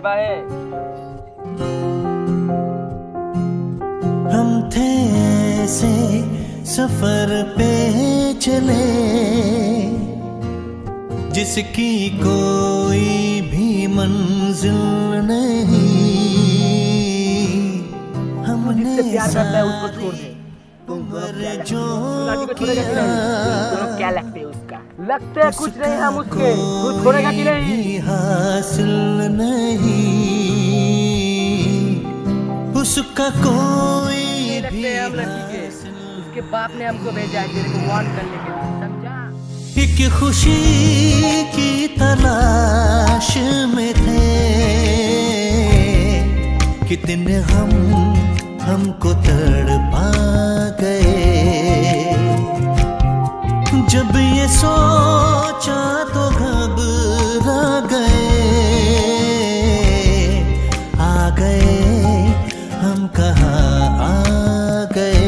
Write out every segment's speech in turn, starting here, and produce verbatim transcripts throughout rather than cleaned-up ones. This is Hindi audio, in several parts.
शिबा है। हम थे ऐसे सफर पे चले जिसकी कोई भी मंजिल नहीं। हमने प्यार करता है उसको छोड़ दे। तुम जो क्या लगते है उसका? लगते है कुछ नहीं हम उसके, कुछ छोड़ेगा कि नहीं? हासिल नहीं उसका कोई भी हम लड़की के। उसके बाप ने हमको भेजा है तेरे को वार्न करने के लिए, समझा? एक खुशी की तलाश में थे, कितने हम हमको तड़पा गए। जब ये सोचा तो घबरा गए, आ गए हम कहाँ आ गए।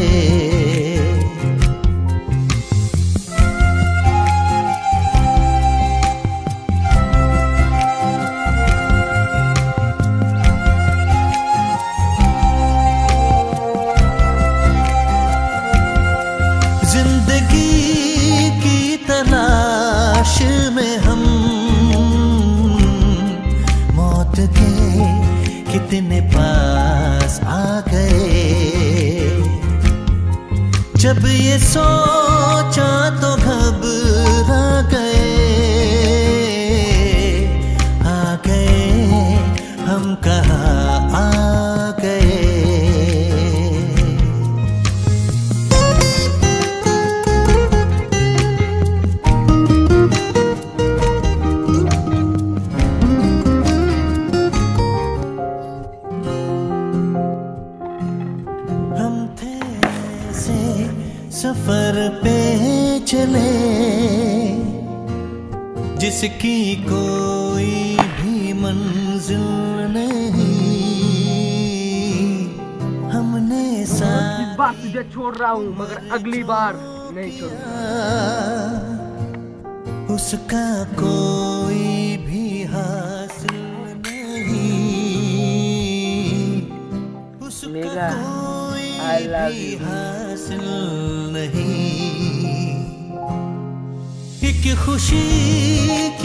जिंदगी की तलाश में हम मौत के कितने पास आ गए। जब ये सोचा तो घबरा गए, आ गए हम कहाँ आ गए। सफर पे चले जिसकी कोई भी मंजिल नहीं। हमने इस बार तुझे छोड़ रहा हूँ मगर अगली बार नहीं छोड़ूंगा। उसका कोई भी हासिल नहीं उसका कोई भी हासिल नहीं। एक खुशी